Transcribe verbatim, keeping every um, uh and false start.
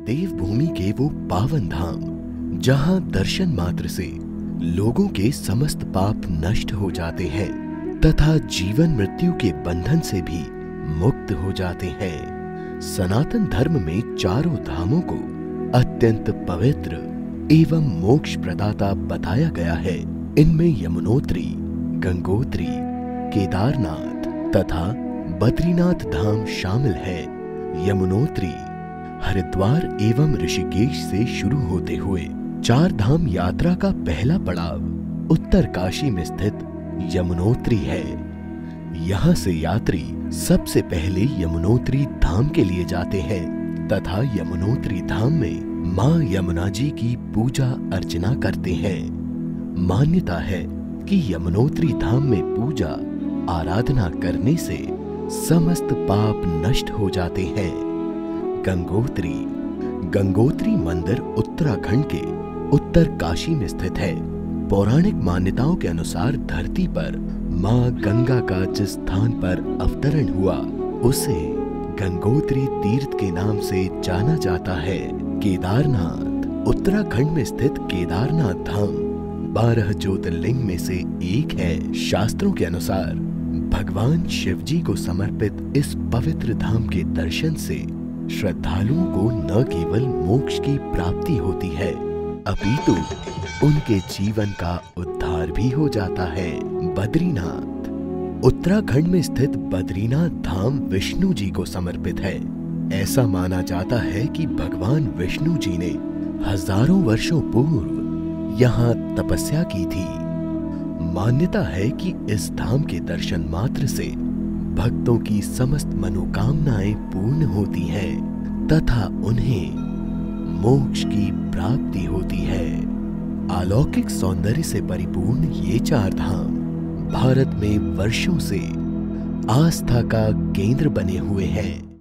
देवभूमि के वो पावन धाम जहां दर्शन मात्र से लोगों के समस्त पाप नष्ट हो जाते हैं तथा जीवन मृत्यु के बंधन से भी मुक्त हो जाते हैं। सनातन धर्म में चारों धामों को अत्यंत पवित्र एवं मोक्ष प्रदाता बताया गया है। इनमें यमुनोत्री, गंगोत्री, केदारनाथ तथा बद्रीनाथ धाम शामिल है। यमुनोत्री हरिद्वार एवं ऋषिकेश से शुरू होते हुए चार धाम यात्रा का पहला पड़ाव उत्तर काशी में स्थित यमुनोत्री है। यहाँ से यात्री सबसे पहले यमुनोत्री धाम के लिए जाते हैं तथा यमुनोत्री धाम में मां यमुना जी की पूजा अर्चना करते हैं। मान्यता है कि यमुनोत्री धाम में पूजा आराधना करने से समस्त पाप नष्ट हो जाते हैं। गंगोत्री गंगोत्री मंदिर उत्तराखंड के उत्तर काशी में स्थित है। पौराणिक मान्यताओं के अनुसार धरती पर मां गंगा का जिस स्थान पर अवतरण हुआ उसे गंगोत्री तीर्थ के नाम से जाना जाता है। केदारनाथ उत्तराखंड में स्थित केदारनाथ धाम बारह ज्योतिर्लिंग में से एक है। शास्त्रों के अनुसार भगवान शिव जी को समर्पित इस पवित्र धाम के दर्शन से श्रद्धालुओं को न केवल मोक्ष की प्राप्ति होती है अपितु उनके जीवन का उद्धार भी हो जाता है। बद्रीनाथ उत्तराखंड में स्थित बद्रीनाथ धाम विष्णु जी को समर्पित है। ऐसा माना जाता है कि भगवान विष्णु जी ने हजारों वर्षों पूर्व यहाँ तपस्या की थी। मान्यता है कि इस धाम के दर्शन मात्र से भक्तों की समस्त मनोकामनाएं पूर्ण होती हैं तथा उन्हें मोक्ष की प्राप्ति होती है। अलौकिक सौंदर्य से परिपूर्ण ये चार धाम भारत में वर्षों से आस्था का केंद्र बने हुए हैं।